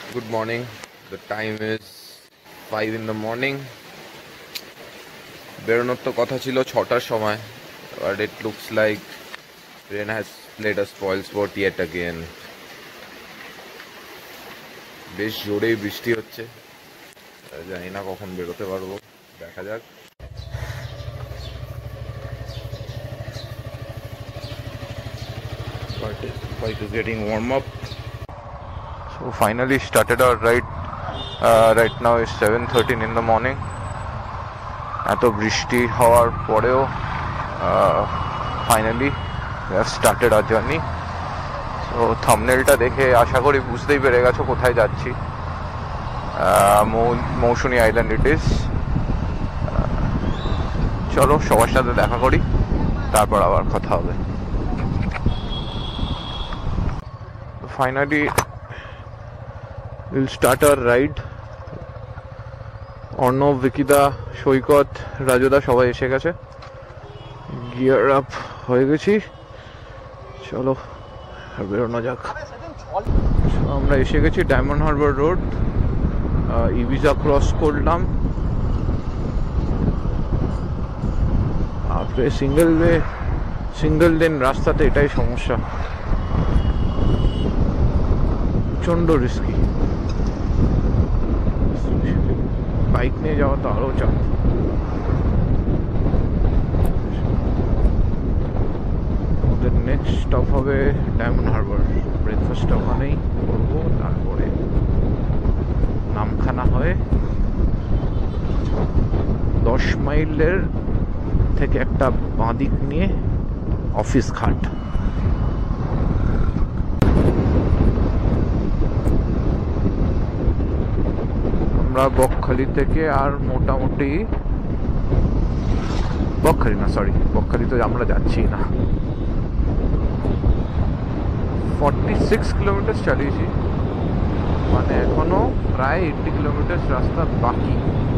Good morning. The time is 5 in the morning. বেরোনোর তো কথা ছিল 6টার সময়, but it looks like rain has played a spoil sport yet again. বেশ জোরেই বৃষ্টি হচ্ছে, জানি না কখন বেরোতে পারবো, দেখা যাক। Bike is getting warm up. So finally started our ride. Right now is 7:13 in the morning. এত বৃষ্টি হওয়ার পরেও finally we have started our journey. So থাম্বনেলটা দেখে আশা করি বুঝতেই পেরে গেছো কোথায় যাচ্ছি। Mousuni island it is. চলো সবার সাথে দেখা করি, তারপর আবার কথা হবে। Finally we'll start our ride. Arnab, বিকিদা, সৈকত, রাজুদা সবাই এসে গেছে, গিয়ার আপ হয়ে গেছি। চলো বেরোনো যাক। আমরা এসে গেছি ডায়মন্ড হারবার রোড। ইভিজা ক্রস করলাম। আপনি সিঙ্গেল লেন রাস্তাতে এটাই সমস্যা, প্রচণ্ড রিস্কি। বাইক নিয়ে যাওয়া তো আরও চাপ। আমাদের নেক্সট স্টপ হবে ডায়মন্ড হারবার। ব্রেকফাস্টটা ওখানেই করবো, তারপরে নামখানা হয়ে 10 মাইলের থেকে একটা বাঁদিক নিয়ে অফিস ঘাট। আমরা বকখালি থেকে আর মোটামুটি বকখালি তো আমরা যাচ্ছি না, 46 কিলোমিটার চালিয়েছি, মানে এখনো প্রায় 80 কিলোমিটার রাস্তা বাকি।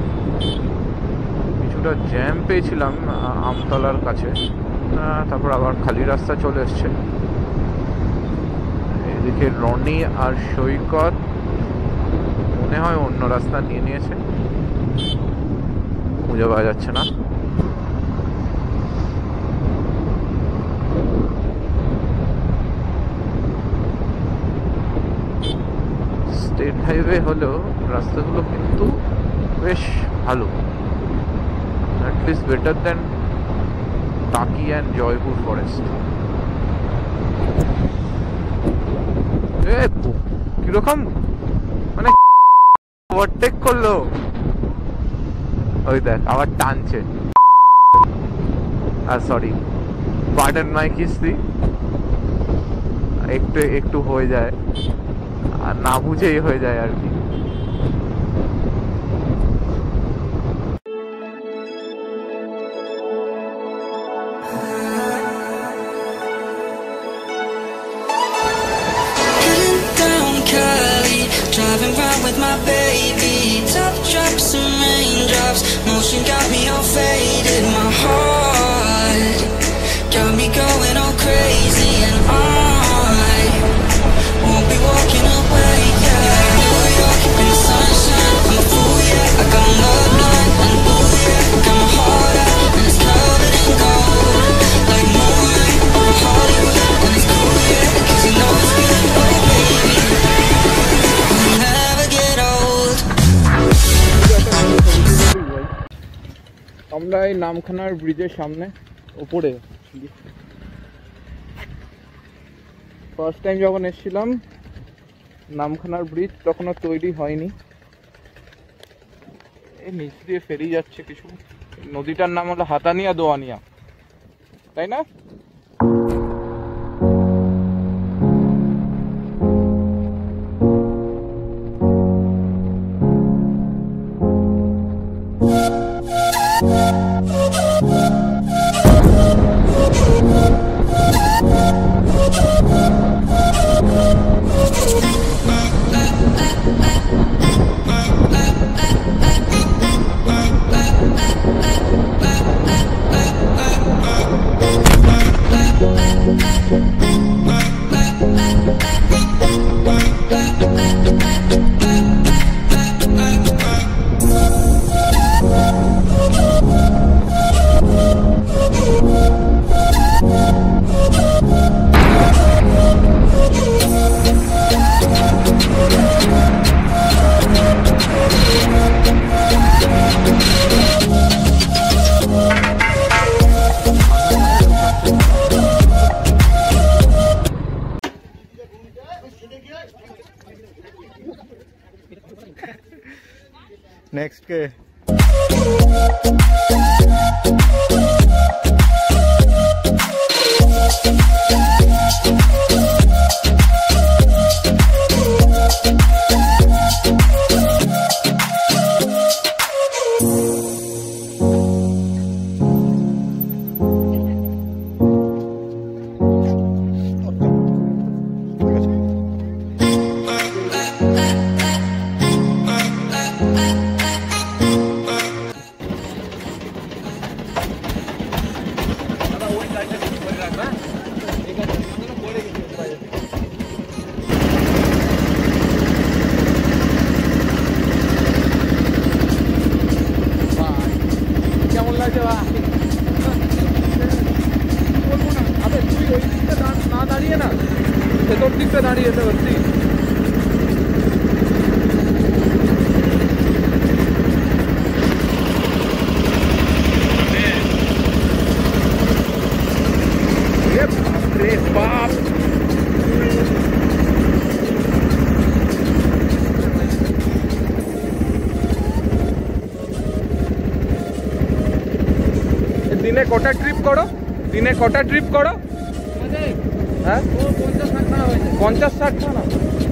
কিছুটা জ্যাম পেয়েছিলাম আমতলার কাছে, তারপর আবার খালি রাস্তা চলে এসছে। এদিকে রনি আর সৈকত মনে হয় অন্য রাস্তা নিয়ে নিয়েছে, খুঁজে পাওয়া যাচ্ছে না। স্টেট হাইওয়ে হলেও রাস্তাগুলো কিন্তু বেশ ভালো, অ্যাটলিস্ট বেটার দেন টাকি অ্যান্ড জয়পুর ফরেস্ট। কিরকম মানে ওভারটেক করলো, ওই দেখ আবার টানছে। আর সরি, পার্ডন মাই কিস্তি, একটু হয়ে যায়, আর না বুঝেই হয়ে যায় আর কি। Driving round with my baby, top drops and raindrops, motion got me all faded, my heart got me going all crazy, and I won't be walking away, yeah. New York in the sunshine, I'm a fool, yeah. I got love line and ooh, yeah. Got my heart out and it's covered in gold, like moonlight over Hollywood, and it's cool, yeah, 'cause you know it's good, oh baby. আমরা এই নামখানার ব্রিজের সামনে ওপরে, first time যখন এসেছিলাম নামখানার bridge তখনও তৈরি হয়নি। এই নিচ দিয়ে ফেরি যাচ্ছে কিছু। নদীটার নাম হলো হাতানিয়া দোয়ানিয়া, তাই না? नेक्स्ट के দিনে কটা ট্রিপ করো? দিনে কটা ট্রিপ করো? হ্যাঁ 50-60 খানা।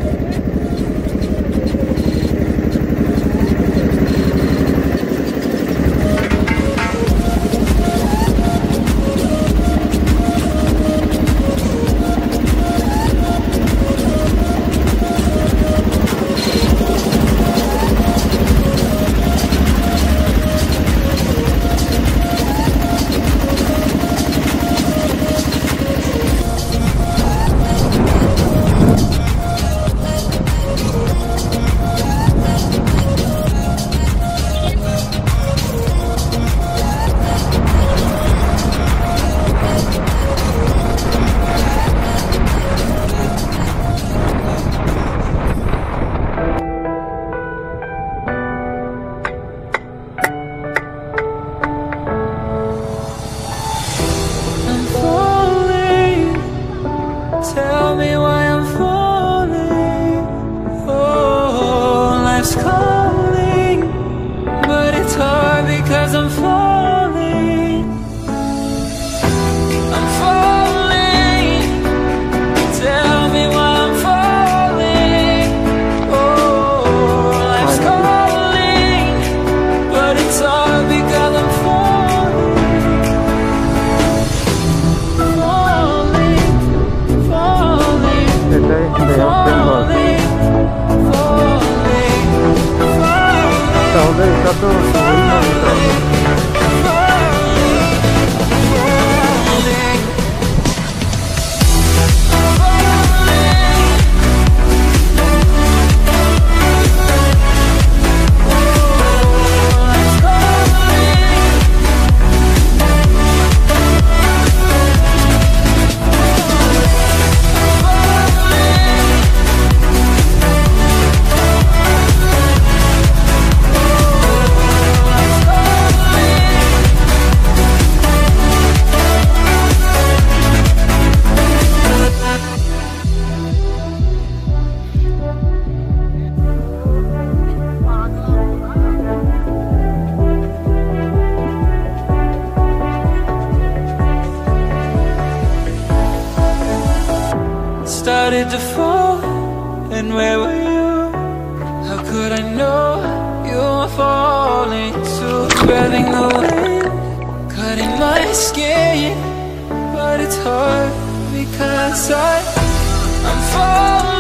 Started to fall, and where were you? How could I know you were falling too? Grabbing the wind, cutting my skin, but it's hard because I'm falling.